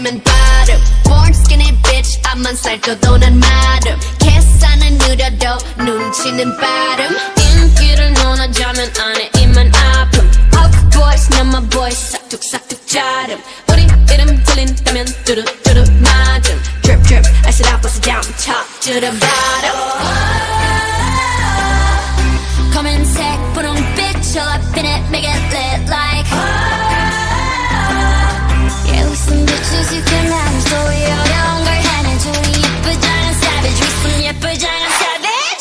닮은 발음 Born skinny bitch 앞만 살쪄도 난 마름 계산은 느려도 눈치는 빠름 인기를 논하자면 안에 입만 아픔 Out boys 난 my boys 싹둑싹둑 자름 우리 이름 들린다면 뚜루뚜루 맞음 Drip drip I said I bust it down top to the bottom 검은색 분홍빛 all up in it make it lit like Yeah we some bitches you can manage 또 어려운 걸 해내줘 우리 예쁘장한 savage we some 예쁘장한 savage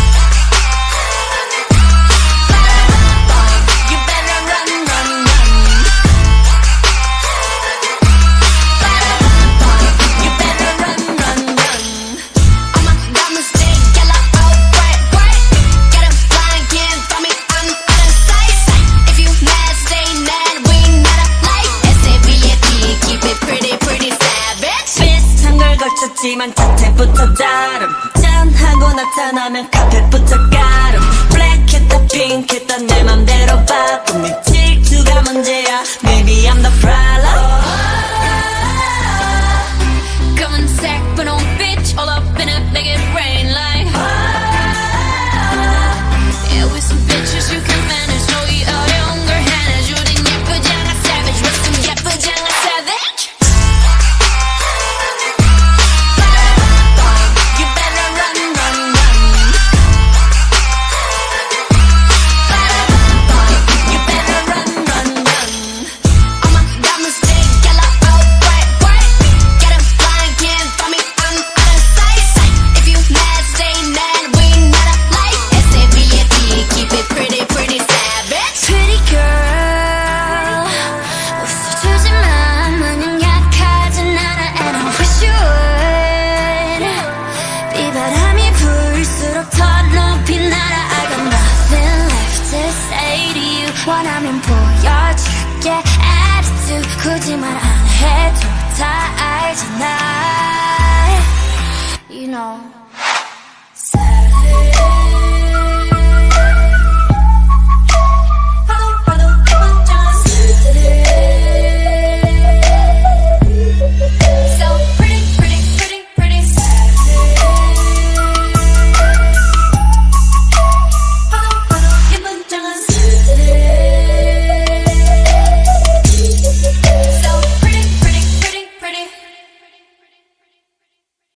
You better run run run You better run run run All my diamonds stay yellow oh bright bright Get a blind can't find me I'm out of sight If you mad stay mad we not alike SAVAT keep it pretty pretty savage 비슷한 걸 걸쳤지만 자태부터 다름 짠하고 나타나면 카펫부터 가름 블랙했다 핑크했다 내 맘대로 바꿈 네 질투가 문제야 Maybe I'm the problem 검은색 분홍빛 all up in it make it rain like Yeah we some bitches you can manage 너 이 어려운 걸 해내줘 우린 예쁘장한 savage we some 예쁘장한 savage You better run run run You better run run run All my diamonds stay yellow oh bright bright Get a blind can't find me I'm out of sight If you mad stay mad we not alike SAVAT keep it pretty pretty savage Pretty girl 웃어주지만 마냥 약하진 않아 And I wish you would 비바람이 불수록 더 높이 날아 I got nothing left to say to you 원하면 보여줄게 attitude 굳이 말 안 해도 다 알잖아 You know